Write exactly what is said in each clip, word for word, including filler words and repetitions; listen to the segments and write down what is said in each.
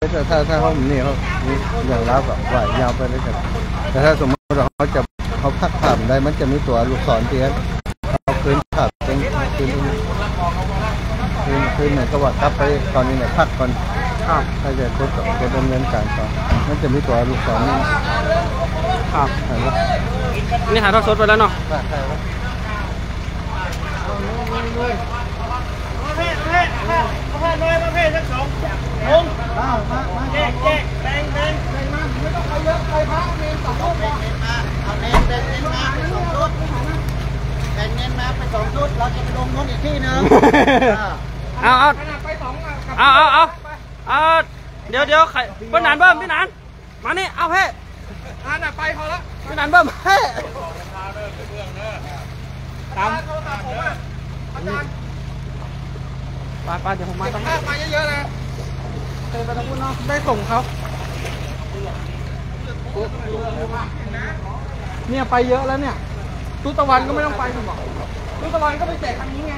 ถ้าถ้าถ้าเขานี่เขาอย่างรับแบบไหวยาวไปเลยกันแต่ถ้าสมมติเขาจะเขาพักผ่านได้มันจะมีตัวลูกศรเทียนเขาคืนขับเป็นคืนคืนคืนเนี่ยก็ว่ากลับไปตอนนี้เนี่ยพักก่อนถ้าจะทดจะดำเนินการต่อมันจะมีตัวลูกศรนี่ครับนี่หาทอดสดไปแล้วเนาะประเภทประเภทประเภทน้อยประเภททั้งสองลงแยกแยกแบ่งแบ่งแบ่งมาไม่ต้องไปเยอะไปพักเน้นสองชุดมาเอาเน้นแบ่งเน้นมาไปสองชุดแบ่งเน้นมาไปสองชุดเราจะไปลงนู้นอีกที่นึงเอาเอาเอาเอาเอาเอาเดี๋ยวเดี๋ยวใครพี่นันเบิ้มพี่นันมานี่เอาเพ่นันไปพอแล้วพี่นันเบิ้มเพ่ตามปาปาเดี๋ยวผมมาต้องมาเยอะๆนะเติมไปตะพุ่นเนาะได้ส่งเขาเนี่ยไปเยอะแล้วเนี่ยตู้ตะวันก็ไม่ต้องไปคุณบอกตู้ตะวันก็ไปแจกทางนี้ไง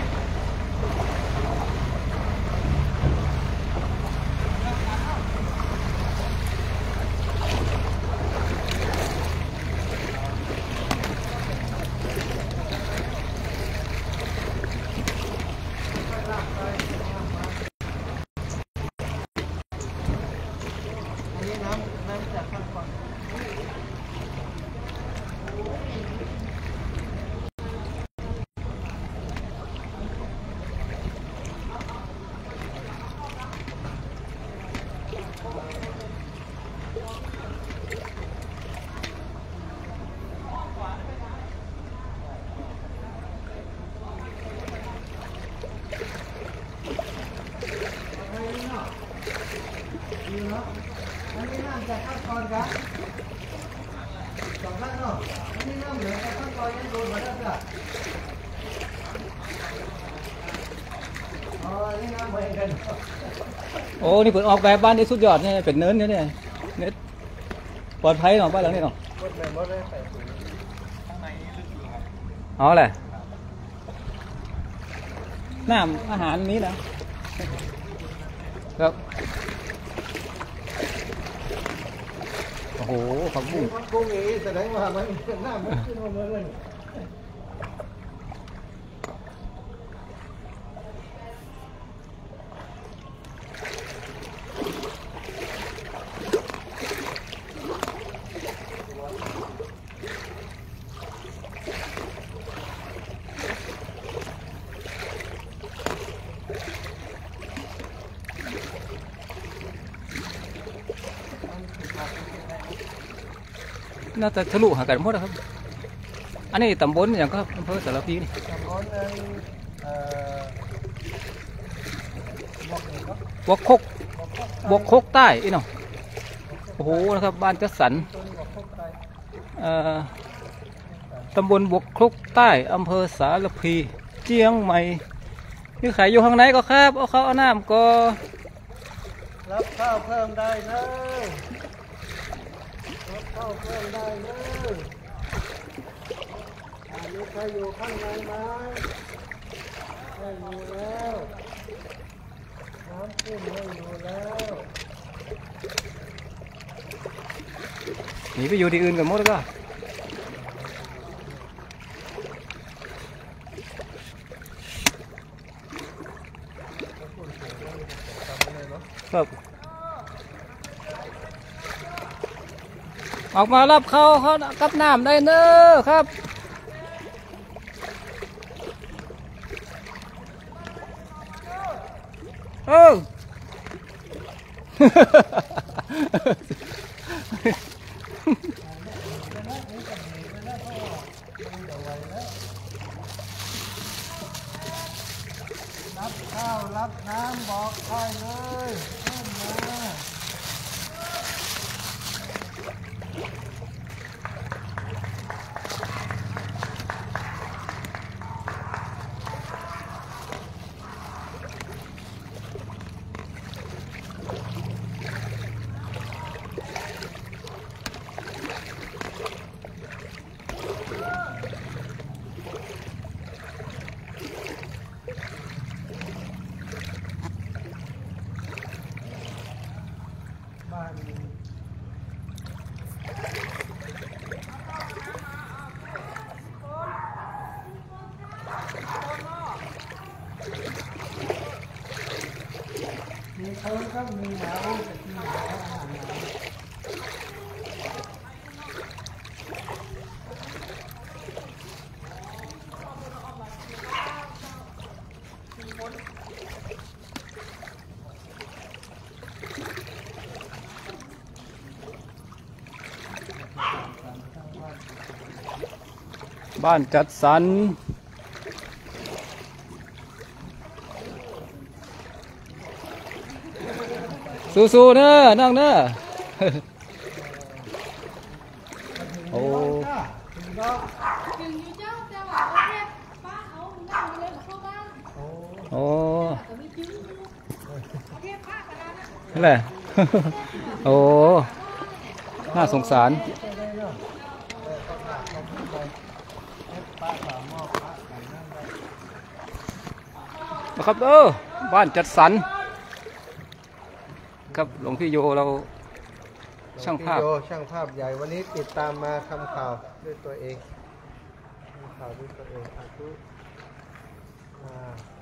อันนี้น้ำจากขั้นตอนครับสองขั้นเนาะอันนี้น้ำเหลือขั้นตอนยังโดนมาแล้วจ้ะอ๋ออันนี้น้ำเหมือนกันโอ้นี่เปิดออกแบบบ้านนี่สุดยอดเนี่ยเป็นเนินเนี่ยเนี่ยเน็ตปลอดภัยเนาะบ้านหลังนี้เนาะเอาแหละน้ำอาหารนี้นะครับโอ้โหผักบุ้งผักบุ้งนี้แสดงว่ามันหน้ามันขึ้นมาเลยน่าจะทะลุหากันหมดนะครับอันนี้ตำบลอย่างก็อำเภอสารพีนี่ตำบลบวกคกบวกคกใต้อีเนาะโอ้โหนะครับบ้านจัดสรรตำบลบวกคกใต้อำเภอสารพีเชียงใหม่นี่ขายอยู่ข้างในก็ครับเอาข้าวเอาน้ำก็รับข้าวเพิ่มได้เลยเข้าเพิ่มได้เลยอันนี้ใครอยู่ข้างในไหมไม่อยู่แล้วน้ำขึ้นไม่อยู่แล้วหนีไปอยู่ที่อื่นกันหมดแล้วก็ครับออกมารับเขาเขากับน้ำได้เนอะครับเออรับข้าวรับน้ำบอกได้เลยขึ้นมาบ้านมีเพิ่มก็มีแล้วแต่ที่แล้วอาหารน้ำบ้านจัดสรรสู้ๆเนอะน้องเนอะ โอ้ถึงอยู่เจ้าแต่ว่าเอาแค่ป้าเอานั่งเลยเข้าบ้านโอ้แต่ไม่จื้อเอาแค่ป้ากระดานนะนั่นแหละ โอ้น่าสงสารนะครับเออบ้านจัดสรรครับหลวงพี่โยเราช่างภาพพี่โยช่างภาพใหญ่วันนี้ติดตามมาทำข่าวด้วยตัวเองทำข่าวด้วยตัวเองอาทุอ่า